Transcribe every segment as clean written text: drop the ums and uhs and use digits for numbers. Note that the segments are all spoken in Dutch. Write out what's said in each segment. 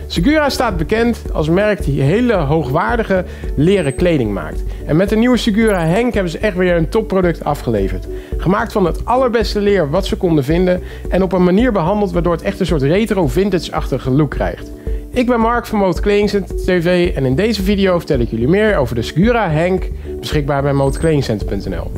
Segura staat bekend als merk die hele hoogwaardige leren kleding maakt. En met de nieuwe Segura Hank hebben ze echt weer een topproduct afgeleverd. Gemaakt van het allerbeste leer wat ze konden vinden en op een manier behandeld waardoor het echt een soort retro vintage-achtige look krijgt. Ik ben Mark van Motorkledingcenter TV en in deze video vertel ik jullie meer over de Segura Hank, beschikbaar bij motorkledingcenter.nl.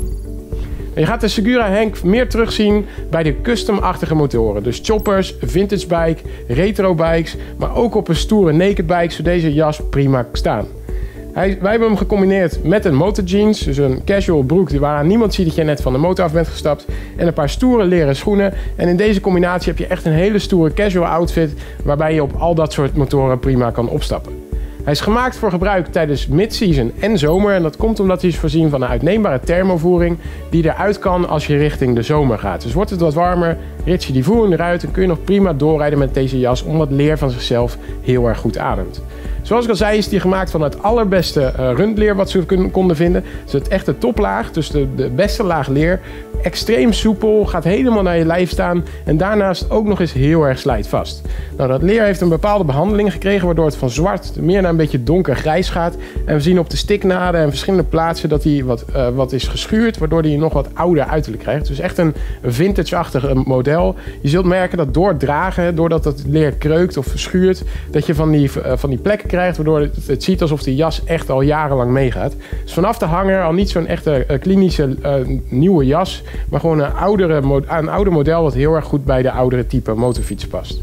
Je gaat de Segura Hank meer terugzien bij de custom-achtige motoren. Dus choppers, vintage bike, retro bikes, maar ook op een stoere naked bike zou deze jas prima staan. Wij hebben hem gecombineerd met een motorjeans, dus een casual broek waaraan niemand ziet dat je net van de motor af bent gestapt. En een paar stoere leren schoenen. En in deze combinatie heb je echt een hele stoere casual outfit waarbij je op al dat soort motoren prima kan opstappen. Hij is gemaakt voor gebruik tijdens mid-season en zomer en dat komt omdat hij is voorzien van een uitneembare thermovoering die eruit kan als je richting de zomer gaat. Dus wordt het wat warmer, rits je die voering eruit en kun je nog prima doorrijden met deze jas omdat het leer van zichzelf heel erg goed ademt. Zoals ik al zei is die gemaakt van het allerbeste rundleer wat ze konden vinden. Dus het echte toplaag, dus de beste laag leer. Extreem soepel, gaat helemaal naar je lijf staan en daarnaast ook nog eens heel erg slijtvast. Nou, dat leer heeft een bepaalde behandeling gekregen waardoor het van zwart meer naar een beetje donkergrijs gaat. En we zien op de stiknaden en verschillende plaatsen dat hij wat is geschuurd, waardoor hij nog wat ouder uiterlijk krijgt. Dus echt een vintage-achtig model. Je zult merken dat door het dragen, doordat het leer kreukt of verschuurt, dat je van die plekken krijgt waardoor het ziet alsof die jas echt al jarenlang meegaat. Dus vanaf de hanger al niet zo'n echte klinische nieuwe jas, maar gewoon een ouder model wat heel erg goed bij de oudere type motorfiets past.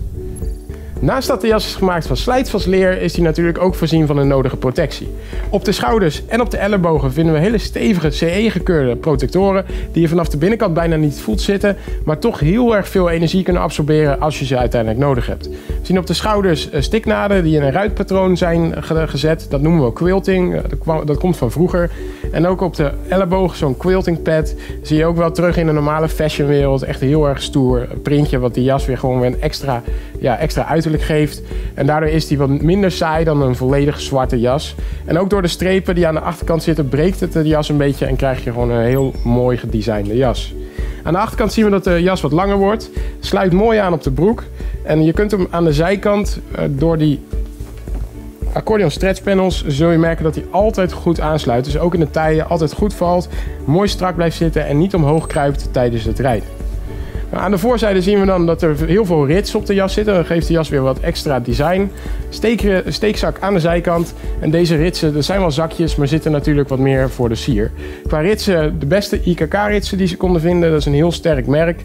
Naast dat de jas is gemaakt van slijtvast leer is hij natuurlijk ook voorzien van de nodige protectie. Op de schouders en op de ellebogen vinden we hele stevige CE-gekeurde protectoren die je vanaf de binnenkant bijna niet voelt zitten, maar toch heel erg veel energie kunnen absorberen als je ze uiteindelijk nodig hebt. We zien op de schouders stiknaden die in een ruitpatroon zijn gezet. Dat noemen we quilting, dat komt van vroeger. En ook op de ellebogen zo'n quilting pad zie je ook wel terug in de normale fashionwereld. Echt een heel erg stoer printje wat die jas weer gewoon weer een extra uiterlijk geeft. En daardoor is die wat minder saai dan een volledig zwarte jas. En ook door de strepen die aan de achterkant zitten breekt het de jas een beetje en krijg je gewoon een heel mooi gedesignde jas. Aan de achterkant zien we dat de jas wat langer wordt. Sluit mooi aan op de broek. En je kunt hem aan de zijkant door die accordeon stretch panels zul je merken dat hij altijd goed aansluit. Dus ook in de taille altijd goed valt, mooi strak blijft zitten en niet omhoog kruipt tijdens het rijden. Nou, aan de voorzijde zien we dan dat er heel veel rits op de jas zitten. Dat geeft de jas weer wat extra design. Steekzak aan de zijkant. En deze ritsen, er zijn wel zakjes, maar zitten natuurlijk wat meer voor de sier. Qua ritsen, de beste IKK-ritsen die ze konden vinden. Dat is een heel sterk merk.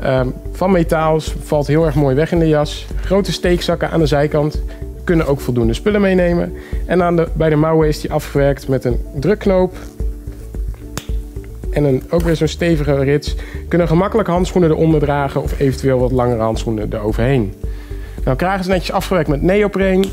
Van metaal, valt heel erg mooi weg in de jas. Grote steekzakken aan de zijkant. Kunnen ook voldoende spullen meenemen. En bij de mouwen is die afgewerkt met een drukknoop. En ook weer zo'n stevige rits. Kunnen gemakkelijk handschoenen eronder dragen of eventueel wat langere handschoenen eroverheen. Nou, kraag is netjes afgewerkt met neopreen.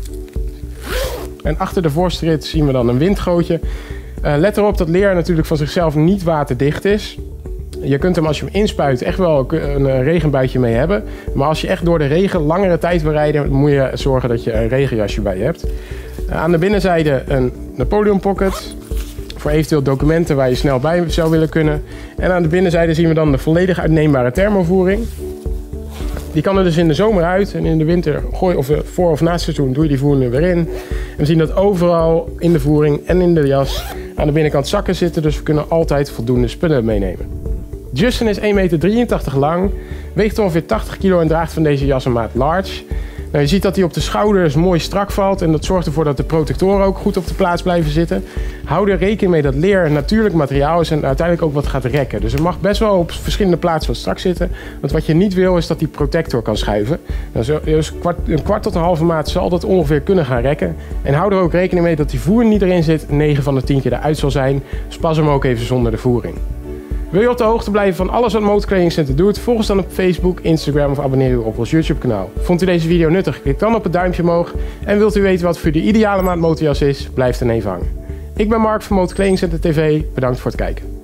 En achter de voorste rit zien we dan een windgootje. Let erop dat leer natuurlijk van zichzelf niet waterdicht is. Je kunt hem als je hem inspuit echt wel een regenbuitje mee hebben. Maar als je echt door de regen langere tijd wil rijden, moet je zorgen dat je een regenjasje bij je hebt. Aan de binnenzijde een Napoleon pocket. Voor eventueel documenten waar je snel bij zou willen kunnen. En aan de binnenzijde zien we dan de volledig uitneembare thermovoering. Die kan er dus in de zomer uit en in de winter voor of na het seizoen doe je die voering er weer in. En we zien dat overal in de voering en in de jas aan de binnenkant zakken zitten, dus we kunnen altijd voldoende spullen meenemen. Justin is 1,83 meter lang, weegt ongeveer 80 kilo en draagt van deze jas een maat large. Nou, je ziet dat hij op de schouders mooi strak valt en dat zorgt ervoor dat de protectoren ook goed op de plaats blijven zitten. Hou er rekening mee dat leer een natuurlijk materiaal is en uiteindelijk ook wat gaat rekken. Dus er mag best wel op verschillende plaatsen wat strak zitten. Want wat je niet wil is dat die protector kan schuiven. Dus een kwart tot een halve maat zal dat ongeveer kunnen gaan rekken. En hou er ook rekening mee dat die voering die erin zit 9 van de 10 keer eruit zal zijn. Dus pas hem ook even zonder de voering. Wil je op de hoogte blijven van alles wat Motorkledingcenter doet? Volg ons dan op Facebook, Instagram of abonneer u op ons YouTube kanaal. Vond u deze video nuttig? Klik dan op het duimpje omhoog. En wilt u weten wat voor de ideale maat motorjas is? Blijf dan even hangen. Ik ben Mark van Motorkledingcenter TV. Bedankt voor het kijken.